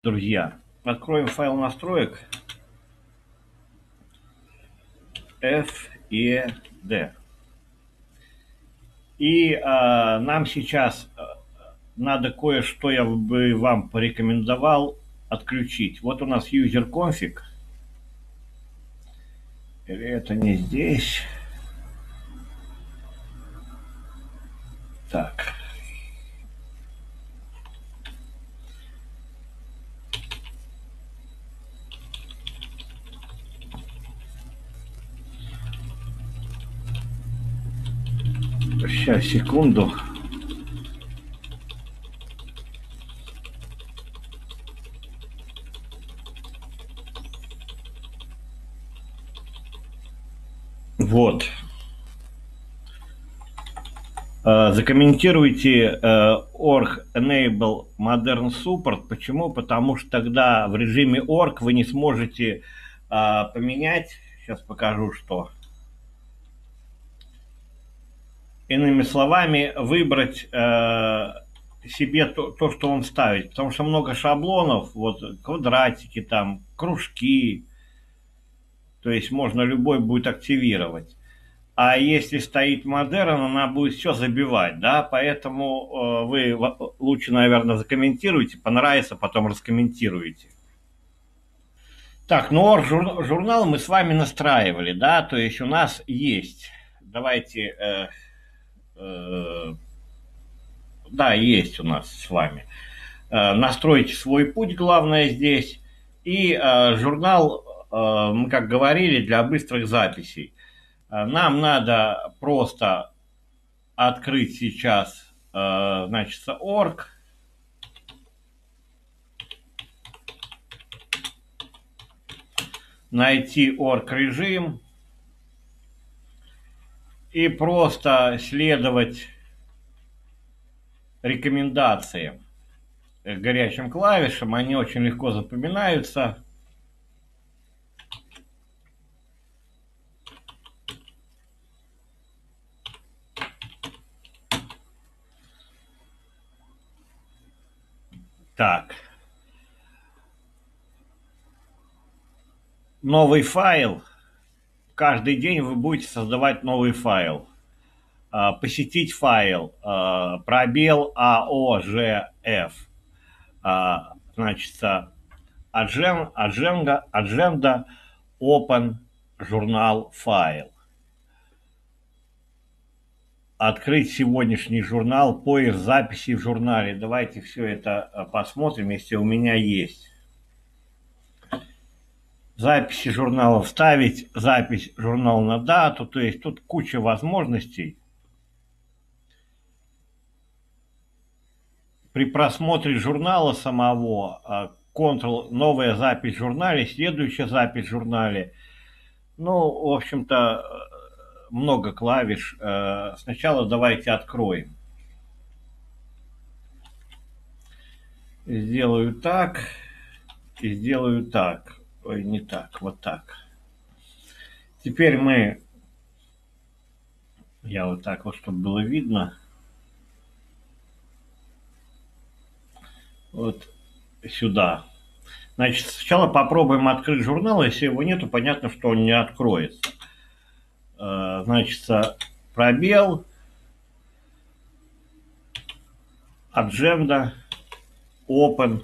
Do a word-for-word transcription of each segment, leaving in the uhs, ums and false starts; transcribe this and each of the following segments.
друзья. Откроем файл настроек эф и ди. И а, нам сейчас надо кое-что, я бы вам порекомендовал отключить. Вот у нас user config. Или это не здесь? Так. Сейчас, секунду. Вот. Закомментируйте org enable modern support. Почему? Потому что тогда в режиме org вы не сможете поменять. Сейчас покажу, что. Иными словами, выбрать себе то, то, что вам ставить. Потому что много шаблонов, вот квадратики, там, кружки. То есть можно любой будет активировать. А если стоит модерн, она будет все забивать, да, поэтому э, вы лучше, наверное, закомментируйте, понравится, потом раскомментируете. Так, ну орг журнал мы с вами настраивали, да, то есть у нас есть, давайте, э, э, да, есть у нас с вами. Э, настройте свой путь, главное здесь, и э, журнал, э, мы как говорили, для быстрых записей. Нам надо просто открыть сейчас, значит, орг. Найти орг режим. И просто следовать рекомендациям горячим клавишам. Они очень легко запоминаются. Так. Новый файл. Каждый день вы будете создавать новый файл. Посетить файл. Пробел АОЖФ. Значит, agenda, agenda open журнал файл. Открыть сегодняшний журнал, поиск записей в журнале. Давайте все это посмотрим, если у меня есть. Записи журнала вставить, запись журнала на дату. То есть тут куча возможностей. При просмотре журнала самого, Ctrl, новая запись в журнале, следующая запись в журнале. Ну, в общем-то, много клавиш. Сначала давайте откроем. Сделаю так и сделаю так. Ой, не так, вот так. Теперь мы, я вот так вот, чтобы было видно. Вот сюда. Значит, сначала попробуем открыть журнал. Если его нету, понятно, что он не откроется. Значит, пробел, agenda, open,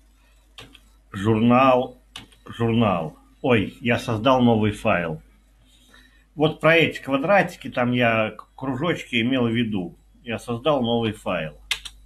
журнал, журнал. Ой, я создал новый файл. Вот про эти квадратики, там я кружочки имел в виду. Я создал новый файл.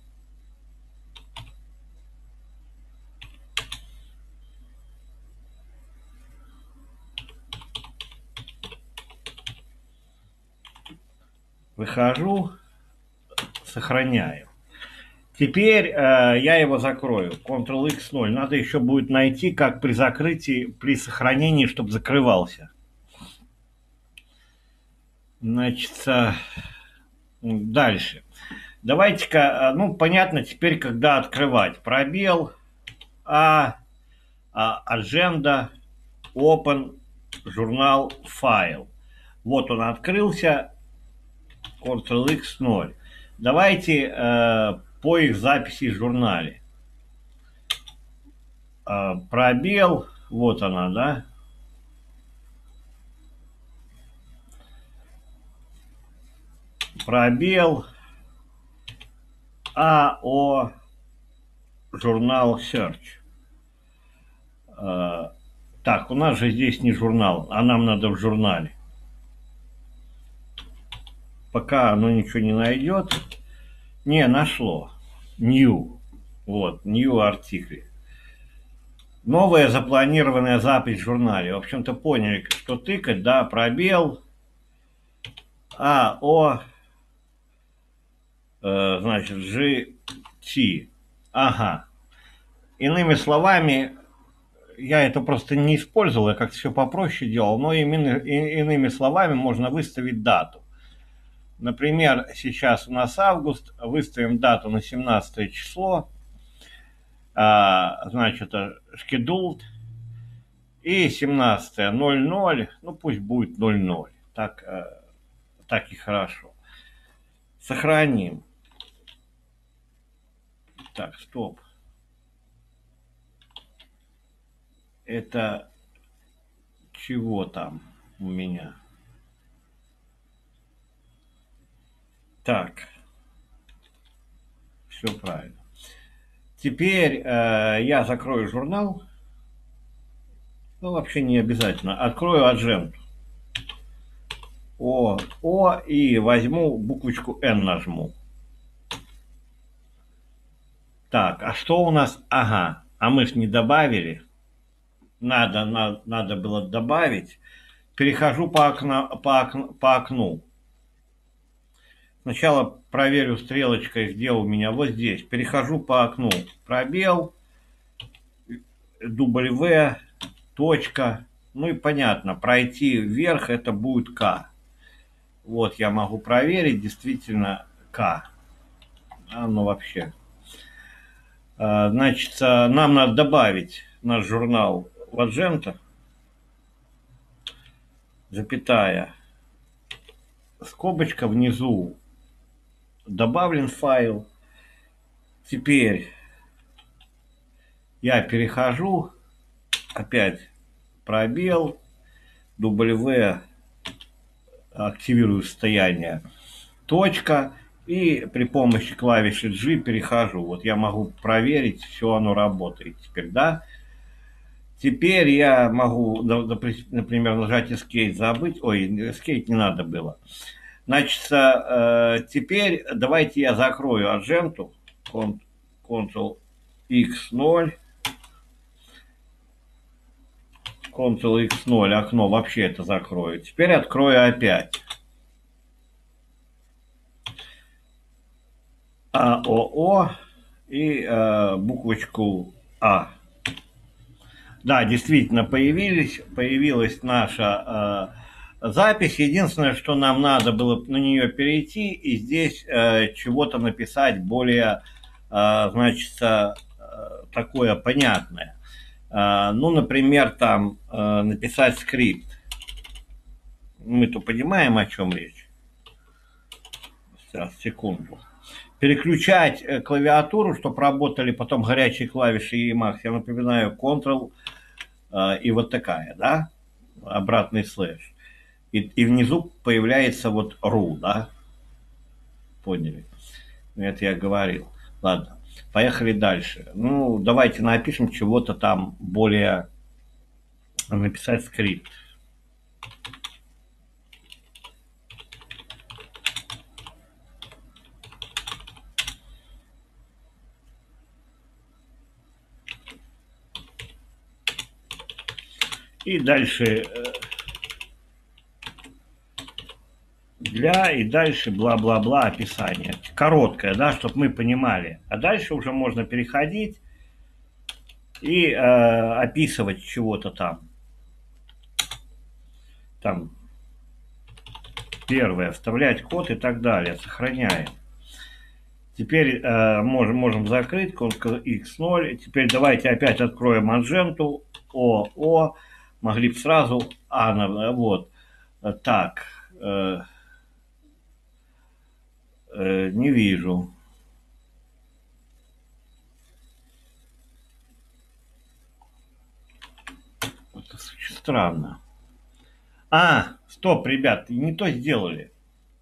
Выхожу, сохраняю. Теперь э, я его закрою. контрол икс ноль. Надо еще будет найти, как при закрытии, при сохранении, чтобы закрывался. Значит, э, дальше. Давайте-ка, ну, понятно теперь, когда открывать. Пробел, а, а agenda, open, журнал, файл. Вот он открылся. контрол икс ноль. Давайте э, поиск записей в журнале. э, пробел, вот она, да, пробел, АО, журнал Search. Э, так, у нас же здесь не журнал, а нам надо в журнале. Пока оно ничего не найдет. Не, нашло. New. Вот, new артикли. Новая запланированная запись в журнале. В общем-то, поняли, что тыкать, да, пробел, А, О, э, значит, G, T. Ага. Иными словами, я это просто не использовал, я как-то все попроще делал, но именно, и, иными словами можно выставить дату. Например, сейчас у нас август, выставим дату на семнадцатое число, а, значит, scheduled, и семнадцатое ноль ноль, ну пусть будет ноль ноль, так, так и хорошо. Сохраним. Так, стоп. Это чего там у меня? Так, все правильно. Теперь э, я закрою журнал. Ну, вообще не обязательно. Открою Адженту. О, О, и возьму буквочку N нажму. Так, а что у нас? Ага, а мы ж не добавили. Надо, надо, надо было добавить. Перехожу по, окна, по, окну, по окну. Сначала проверю стрелочкой, где у меня. Вот здесь. Перехожу по окну. Пробел. W. Точка. Ну и понятно. Пройти вверх это будет К. Вот я могу проверить. Действительно К. А ну вообще. Значит, нам надо добавить наш журнал в Аджента. Запятая. Скобочка внизу. Добавлен файл. Теперь я перехожу. Опять пробел. W. Активирую состояние. Точка. И при помощи клавиши G перехожу. Вот я могу проверить, все оно работает теперь, да? Теперь я могу, например, нажать Escape, забыть. Ой, Escape не надо было. Значит, теперь давайте я закрою Адженту. контрол икс ноль. контрол икс ноль, окно вообще это закрою. Теперь открою опять. АОО и э, буквочку А. Да, действительно появились, появилась наша э, запись. Единственное, что нам надо было на нее перейти и здесь э, чего-то написать более, э, значит, э, такое понятное. Э, ну, например, там э, написать скрипт. Мы-то понимаем, о чем речь. Сейчас, секунду. Переключать клавиатуру, чтобы работали потом горячие клавиши Emacs. Я напоминаю, Ctrl э, и вот такая, да, обратный слэш. И, и внизу появляется вот ру, да, поняли? Это я говорил. Ладно, поехали дальше. Ну, давайте напишем чего-то там более, написать скрипт. И дальше для и дальше бла-бла-бла описание. Короткое, да, чтобы мы понимали. А дальше уже можно переходить и э, описывать чего-то там. Там первое, вставлять код и так далее. Сохраняем. Теперь э, можем, можем закрыть контрол икс ноль. Теперь давайте опять откроем Адженту. О, О. Могли бы сразу. А, вот. Так. Э, э, не вижу. Очень странно. А, стоп, ребят, не то сделали.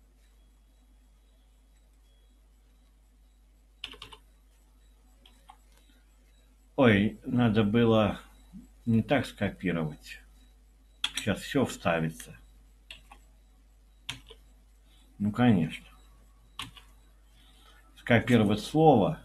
Ой, надо было не так скопировать. Сейчас все вставится. Ну, конечно. Скопировать слово.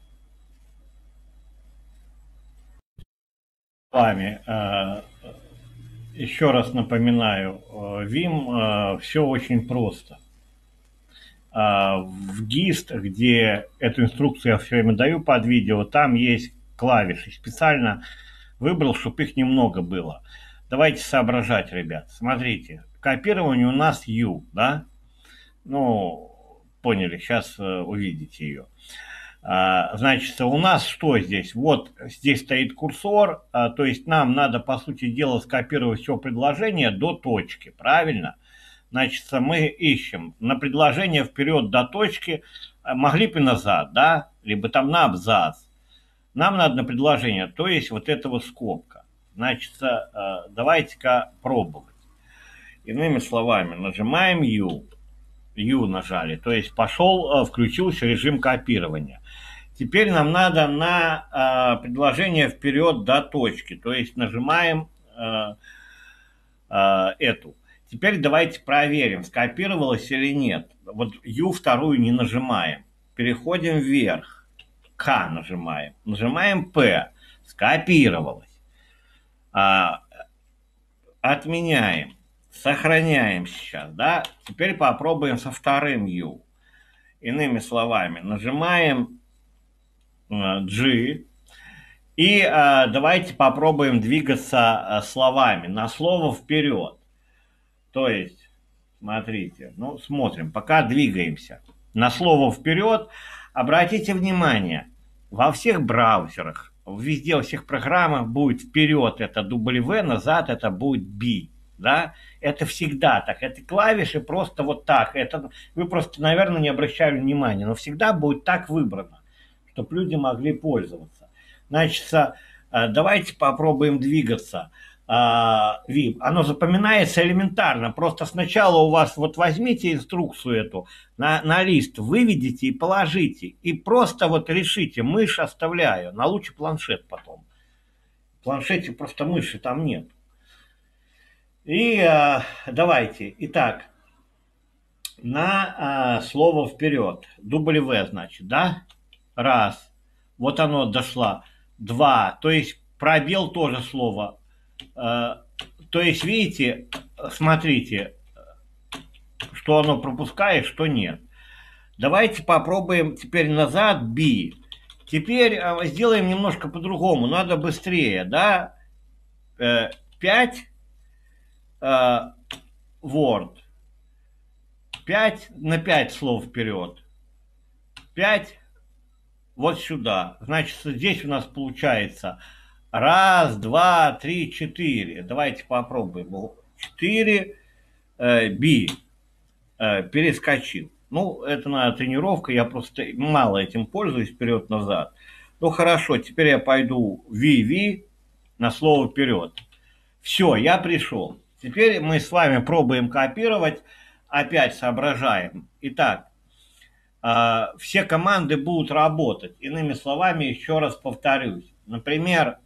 С вами э, еще раз напоминаю, э, Vim э, все очень просто. Э, в гист, где эту инструкцию я все время даю под видео, там есть клавиши. Специально выбрал, чтобы их немного было. Давайте соображать, ребят. Смотрите, копирование у нас U, да? Ну, поняли, сейчас э, увидите ее. А, значит, у нас что здесь? Вот здесь стоит курсор, а, то есть нам надо, по сути дела, скопировать все предложение до точки, правильно? Значит, мы ищем на предложение вперед до точки, а, могли бы назад, да? Либо там на абзац. Нам надо на предложение, то есть вот эта вот скобка. Значит, э, давайте-ка пробовать. Иными словами, нажимаем U. U нажали, то есть пошел, включился режим копирования. Теперь нам надо на э, предложение вперед до точки, то есть нажимаем э, э, эту. Теперь давайте проверим, скопировалось или нет. Вот U вторую не нажимаем. Переходим вверх. К нажимаем. Нажимаем П. Скопировалось. А, отменяем. Сохраняем сейчас, да? Теперь попробуем со вторым U. Иными словами, нажимаем G. И э, давайте попробуем двигаться э, словами. На слово вперед. То есть, смотрите, ну, смотрим, пока двигаемся. На слово вперед. Обратите внимание, во всех браузерах, везде, во всех программах будет вперед это W, назад это будет B. Да? Это всегда так. Это клавиши просто вот так. Это, вы просто, наверное, не обращали внимания, но всегда будет так выбрано, чтобы люди могли пользоваться. Значит, давайте попробуем двигаться. Vim. Оно запоминается элементарно. Просто сначала у вас вот возьмите инструкцию эту на, на лист, выведите и положите. И просто вот решите, мышь оставляю. На лучше планшет потом. В планшете просто мыши там нет. И а, давайте. Итак, на а, слово вперед. W, значит, да? Раз. Вот оно дошло. Два. То есть пробел тоже слово. То есть, видите, смотрите, что оно пропускает, что нет. Давайте попробуем теперь назад B. Теперь сделаем немножко по-другому. Надо быстрее, да? пять word. пять на пять слов вперед. пять вот сюда. Значит, здесь у нас получается... Раз, два, три, четыре. Давайте попробуем. Четыре. Би. Перескочил. Ну, это надо тренировка. Я просто мало этим пользуюсь вперед-назад. Ну, хорошо. Теперь я пойду ви ви на слово вперед. Все, я пришел. Теперь мы с вами пробуем копировать. Опять соображаем. Итак, все команды будут работать. Иными словами, еще раз повторюсь. Например,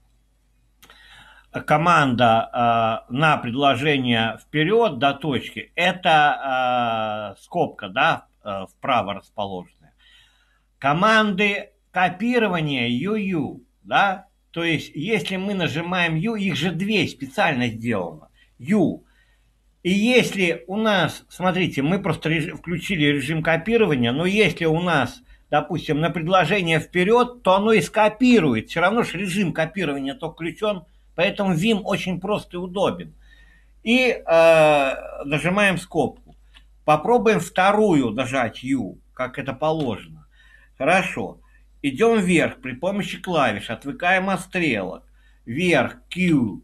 команда э, на предложение вперед до точки, это э, скобка, да, э, вправо расположенная. Команды копирования ю ю, да, то есть если мы нажимаем U, их же две специально сделано, U. И если у нас, смотрите, мы просто реж- включили режим копирования, но если у нас, допустим, на предложение вперед, то оно и скопирует. Все равно же режим копирования то включен. Поэтому Vim очень прост и удобен. И э, нажимаем скобку. Попробуем вторую нажать U, как это положено. Хорошо. Идем вверх при помощи клавиш. Отвыкаем от стрелок. Вверх Q.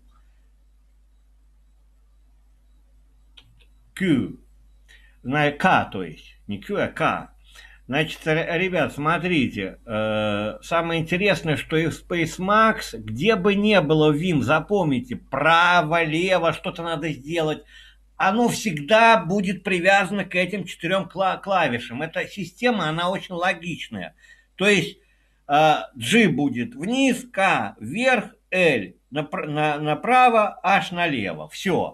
Q. К, то есть. Не Q, а K. Значит, р- ребят, смотрите, э, самое интересное, что и в SpaceMax, где бы не было Vim, запомните, право, лево, что-то надо сделать, оно всегда будет привязано к этим четырем кла- клавишам. Эта система, она очень логичная. То есть э, G будет вниз, K вверх, L напр- на- направо, H налево. Все.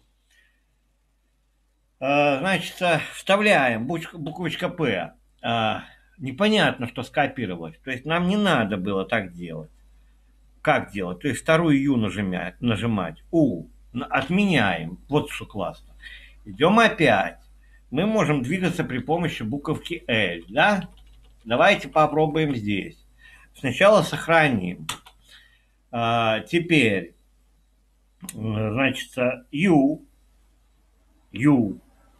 Э, значит, э, вставляем буч- буквочка P. Э, непонятно, что скопировалось. То есть нам не надо было так делать. Как делать? То есть вторую U нажимать, нажимать. U. Н- Отменяем. Вот что классно. Идем опять. Мы можем двигаться при помощи буковки L, да? Давайте попробуем здесь. Сначала сохраним. А, теперь, м, значит, U, U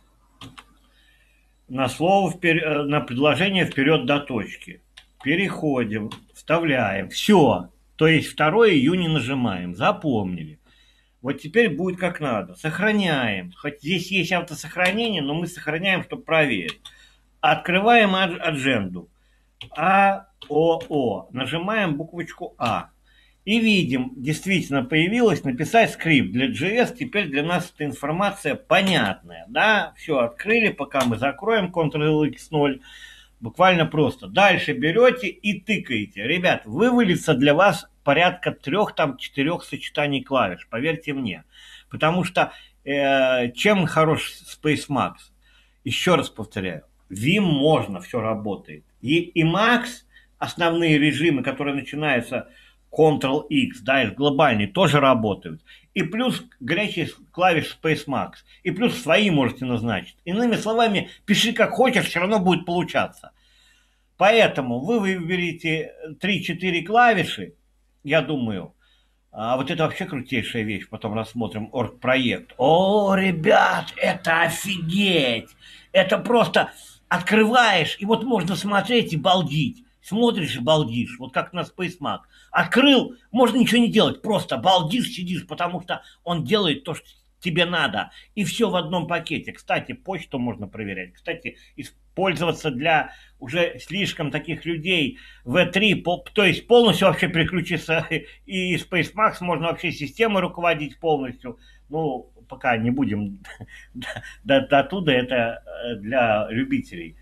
на слово, впер- на предложение вперед до точки. Переходим, вставляем. Все. То есть второе U не нажимаем. Запомнили. Вот теперь будет как надо. Сохраняем. Хоть здесь есть автосохранение, но мы сохраняем, чтобы проверить. Открываем ад- адженду. А, О, О. Нажимаем буквочку А. И видим, действительно появилось написать скрипт для джей эс. Теперь для нас эта информация понятная. Да, все открыли, пока мы закроем контрол икс ноль. Буквально просто. Дальше берете и тыкаете. Ребят, вывалится для вас порядка трех, там, четырех сочетаний клавиш, поверьте мне. Потому что э, чем хорош SpaceMax? Еще раз повторяю. Vim можно, все работает. И, и Max, основные режимы, которые начинаются контрол икс, да, и глобальные, тоже работают. И плюс горячие клавиши SpaceMax. И плюс свои можете назначить. Иными словами, пиши как хочешь, все равно будет получаться. Поэтому вы выберете три-четыре клавиши, я думаю. А вот это вообще крутейшая вещь. Потом рассмотрим оргпроект. О, ребят, это офигеть! Это просто открываешь, и вот можно смотреть и балдить. Смотришь и балдишь, вот как на SpaceMac. Открыл, можно ничего не делать, просто балдишь, сидишь, потому что он делает то, что тебе надо. И все в одном пакете. Кстати, почту можно проверять. Кстати, использоваться для уже слишком таких людей ви три, то есть полностью вообще переключиться и SpaceMax, можно вообще системой руководить полностью. Ну, пока не будем до, до оттуда, это для любителей.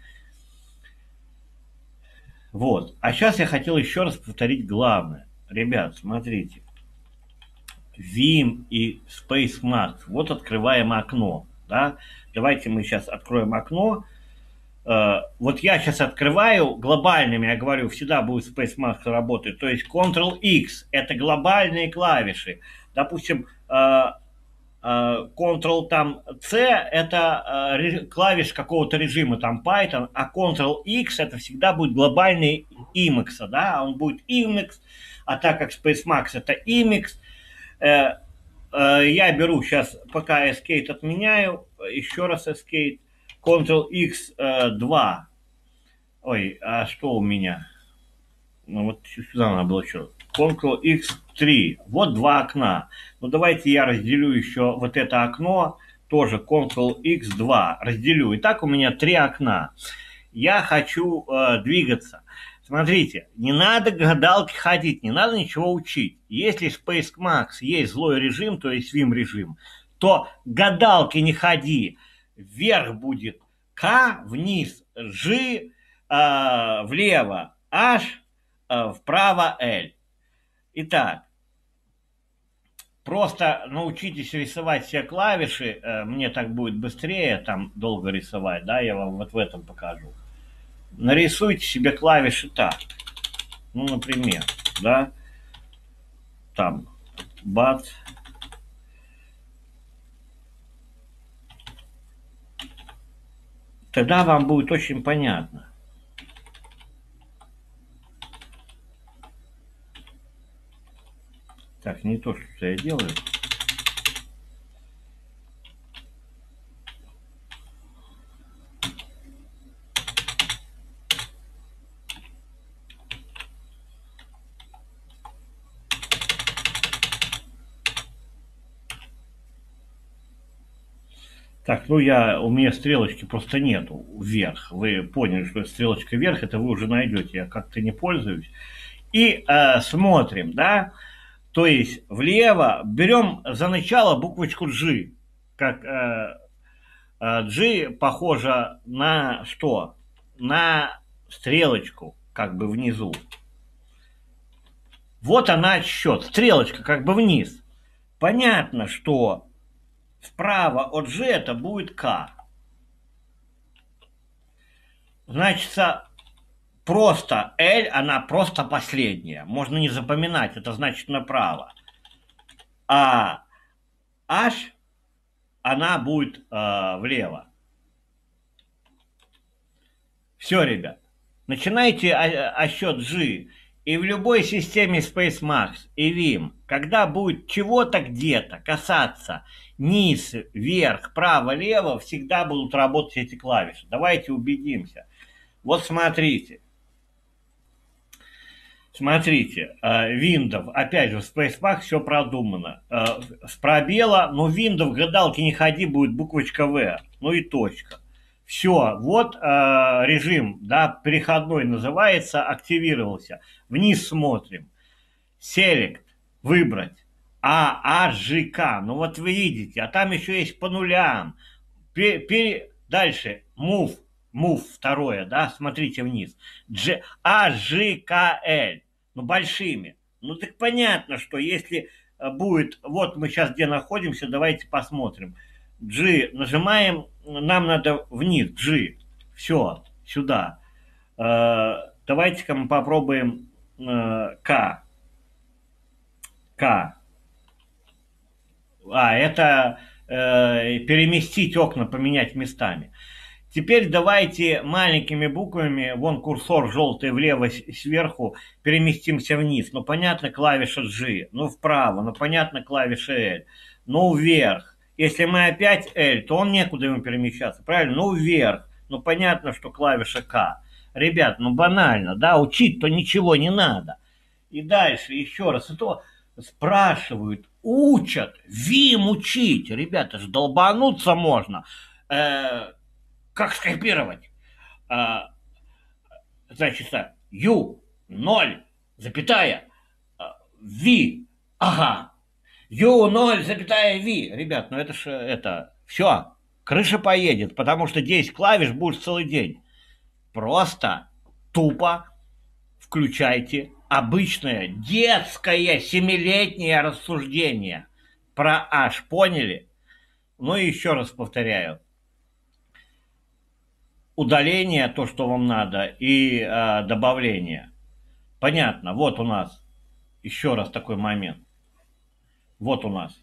Вот. А сейчас я хотел еще раз повторить главное. Ребят, смотрите. Vim и SpaceMax. Вот открываем окно. Да? Давайте мы сейчас откроем окно. Вот я сейчас открываю глобальными, я говорю, всегда будет SpaceMax работать. То есть контрол икс это глобальные клавиши. Допустим, контрол там C это клавиш какого-то режима, там Python, а контрол икс это всегда будет глобальный Emacs, да, он будет Emacs, а так как SpaceMax это Emacs, я беру сейчас, пока Escape отменяю, еще раз Escape, контрол икс два. Ой, а что у меня? Ну вот сюда надо было еще. контрол икс три. Вот два окна. Ну давайте я разделю еще вот это окно. Тоже контрол икс два. Разделю. Итак, у меня три окна. Я хочу э, двигаться. Смотрите, не надо гадалки ходить, не надо ничего учить. Если SpaceMax есть злой режим, то есть Vim режим, то гадалки не ходи. Вверх будет К, вниз G, э, влево H, э, вправо L. Итак, просто научитесь рисовать все клавиши, э, мне так будет быстрее, там долго рисовать, да, я вам вот в этом покажу. Нарисуйте себе клавиши так. Ну, например, да, там, бац. Тогда вам будет очень понятно. Так, не то, что я делаю. Так, ну я, у меня стрелочки просто нету вверх. Вы поняли, что стрелочка вверх, это вы уже найдете. Я как-то не пользуюсь. И э, смотрим, да, то есть влево берем за начало буквочку G, как э, э, G похожа на что? На стрелочку, как бы внизу. Вот она отсчет, стрелочка как бы вниз. Понятно, что справа от G это будет K. Значит, просто L, она просто последняя. Можно не запоминать, это значит направо. А H, она будет э, влево. Все, ребят. Начинайте отсчет G. И в любой системе SpaceMax и Vim, когда будет чего-то где-то касаться низ, вверх, право, лево, всегда будут работать эти клавиши. Давайте убедимся. Вот смотрите. Смотрите, Windows, опять же, в SpaceMax все продумано. С пробела, но Windows в гадалке не ходи, будет буквочка V, ну и точка. Все, вот режим, да, переходной называется, активировался. Вниз смотрим. Select, выбрать. А, А, Ж, К. Ну вот вы видите, а там еще есть по нулям. Пер, пер, дальше, Move. Move второе, да, смотрите вниз. G, А, Ж, К, Л. Ну, большими. Ну, так понятно, что если будет... Вот мы сейчас где находимся, давайте посмотрим. G нажимаем, нам надо вниз, G. Все, сюда. Давайте-ка мы попробуем К. К. А, это переместить окна, поменять местами. Теперь давайте маленькими буквами, вон курсор желтый влево сверху, переместимся вниз. Ну, понятно, клавиша G, ну, вправо, ну, понятно, клавиша L, ну, вверх. Если мы опять L, то он некуда ему перемещаться, правильно? Ну, вверх, ну, понятно, что клавиша K. Ребят, ну, банально, да, учить-то ничего не надо. И дальше, еще раз, и то спрашивают, учат, Vim учить. Ребята, ж долбануться можно. Э Как скопировать? А, значит, U, ноль, запятая, V, ага, U, ноль, запятая, V. Ребят, ну это же, это, все, крыша поедет, потому что десять клавиш будешь целый день. Просто, тупо включайте обычное детское семилетнее рассуждение про H, поняли? Ну и еще раз повторяю. Удаление, то, что вам надо, и э, добавление. Понятно, вот у нас еще раз такой момент. Вот у нас.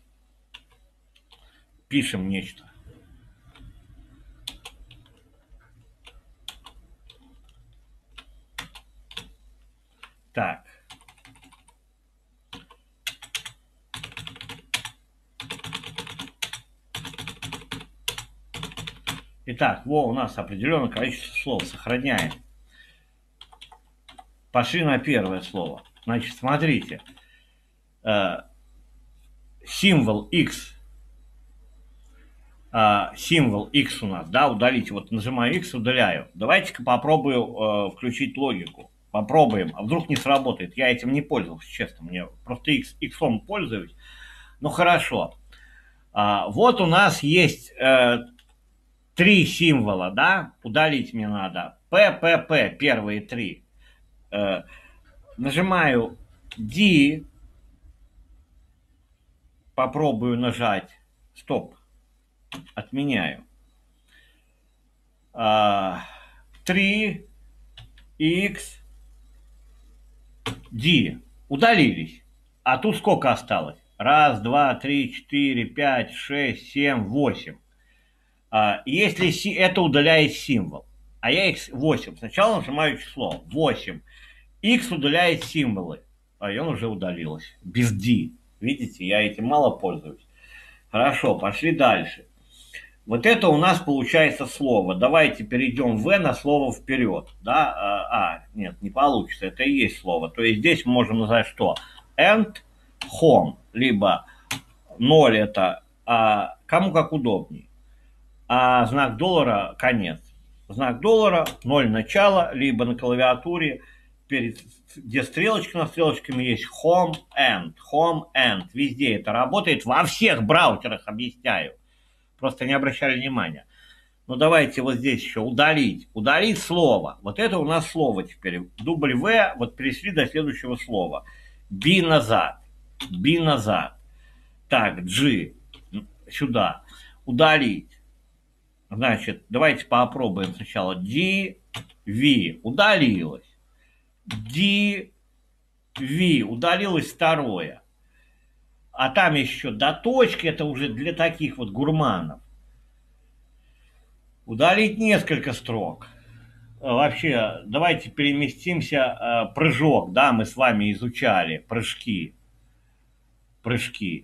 Пишем нечто. Так. Итак, во, у нас определенное количество слов. Сохраняем. Пошли на первое слово. Значит, смотрите. Э, символ X. Э, символ X у нас, да, удалить. Вот нажимаю X, удаляю. Давайте-ка попробую э, включить логику. Попробуем. А вдруг не сработает. Я этим не пользовался, честно. Мне просто X, X-ом пользуюсь. Ну, хорошо. Э, вот у нас есть... Э, Три символа, да, удалить мне надо. П, П, П, первые три. Э, нажимаю D, попробую нажать. Стоп, отменяю. три, X, D. Удалились. А тут сколько осталось? Раз, два, три, четыре, пять, шесть, семь, восемь. Если это удаляет символ, а я x восемь, сначала нажимаю число восемь, x удаляет символы, а он уже удалилось, без D. Видите, я этим мало пользуюсь. Хорошо, пошли дальше. Вот это у нас получается слово. Давайте перейдем в на слово вперед. Да? А, нет, не получится, это и есть слово. То есть здесь мы можем назвать что? And home, либо ноль это, а кому как удобнее. а знак доллара конец. Знак доллара ноль начало, либо на клавиатуре, перед, где стрелочка на стрелочками есть home end, home end. Везде это работает, во всех браузерах, объясняю. Просто не обращали внимания. Ну давайте вот здесь еще удалить. Удалить слово. Вот это у нас слово теперь. Дубль В, вот перешли до следующего слова. B назад. B назад. Так, G сюда. Удалить. Значит, давайте попробуем сначала. D, V. Удалилось. D, V. Удалилось второе. А там еще до точки, это уже для таких вот гурманов. Удалить несколько строк. Вообще, давайте переместимся. Прыжок, да, мы с вами изучали. Прыжки. Прыжки.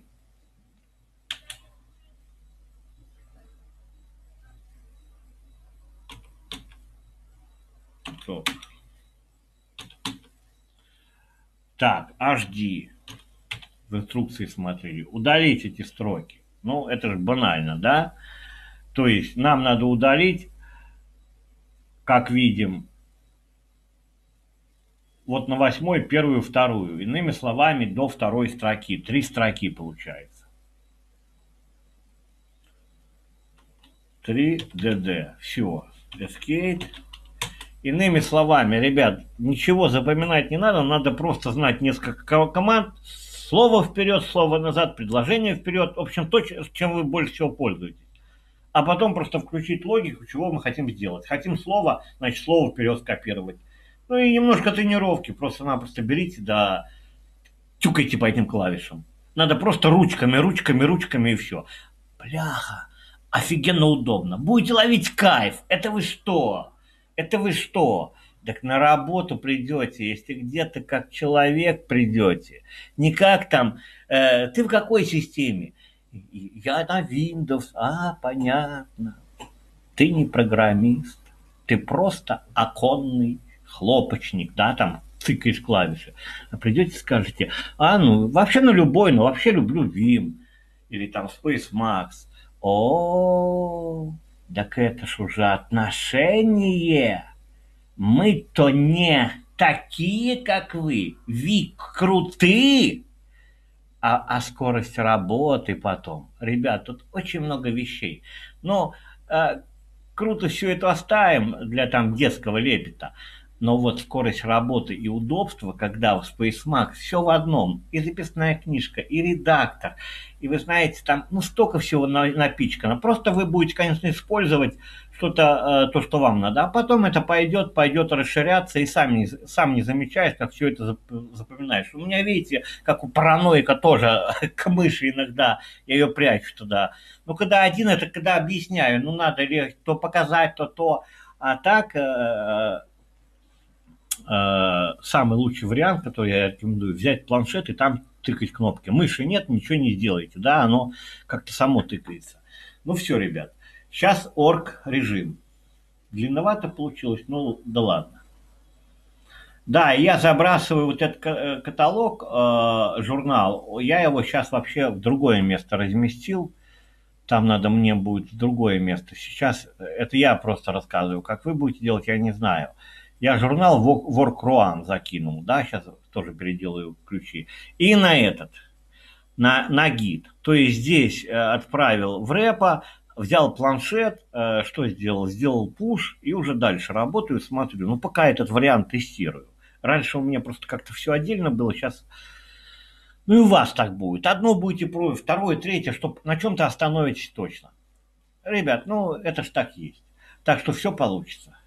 Стоп. Так, эйч ди. В инструкции смотрели. Удалить эти строки. Ну, это же банально, да? То есть нам надо удалить, как видим, вот на восьмой первую, вторую. Иными словами, до второй строки. Три строки получается. три ди ди. Все. Escape. Иными словами, ребят, ничего запоминать не надо. Надо просто знать несколько команд. Слово вперед, слово назад, предложение вперед. В общем, то, чем вы больше всего пользуетесь. А потом просто включить логику, чего мы хотим сделать. Хотим слово, значит, слово вперед скопировать. Ну и немножко тренировки. Просто-напросто берите, да тюкайте по этим клавишам. Надо просто ручками, ручками, ручками и все. Бляха, офигенно удобно. Будете ловить кайф. Это вы что? Это вы что? Так на работу придете, если где-то как человек придете. Не как там, э, ты в какой системе? Я на Windows. А, понятно. Ты не программист. Ты просто оконный хлопочник, да, там цикаешь клавиши. А придете и скажете, а, ну, вообще на любой, но вообще люблю Vim. Или там Space Max. О, так это ж уже отношение. Мы-то не такие, как вы. Ви крутые. А, а скорость работы потом. Ребят, тут очень много вещей. Но э, круто все это оставим для там детского лепета. Но вот скорость работы и удобство, когда в Space Max все в одном. И записная книжка, и редактор. И вы знаете, там ну, столько всего напичкано. Просто вы будете, конечно, использовать что-то, э, то, что вам надо. А потом это пойдет, пойдет расширяться, и сам не, сам не замечаешь, как все это запоминаешь. У меня, видите, как у параноика тоже к мыши иногда, я ее прячу туда. Ну, когда один, это когда объясняю, ну, надо ли то показать, то то. А так... Э, самый лучший вариант, который я рекомендую, взять планшет и там тыкать кнопки. Мыши нет, ничего не сделаете, да, оно как-то само тыкается. Ну все, ребят, сейчас орг режим. Длинновато получилось, ну да ладно. Да, я забрасываю вот этот каталог, э, журнал, я его сейчас вообще в другое место разместил. Там надо мне будет в другое место. Сейчас это я просто рассказываю, как вы будете делать, я не знаю. Я журнал WorkRoan закинул, да, сейчас тоже переделаю ключи. И на этот, на, на гид. То есть здесь э, отправил в репо, взял планшет, э, что сделал? Сделал пуш и уже дальше работаю, смотрю. Ну, пока этот вариант тестирую. Раньше у меня просто как-то все отдельно было, сейчас... Ну и у вас так будет. Одно будете пробовать, второе, третье, чтобы на чем-то остановитесь точно. Ребят, ну это ж так есть. Так что все получится.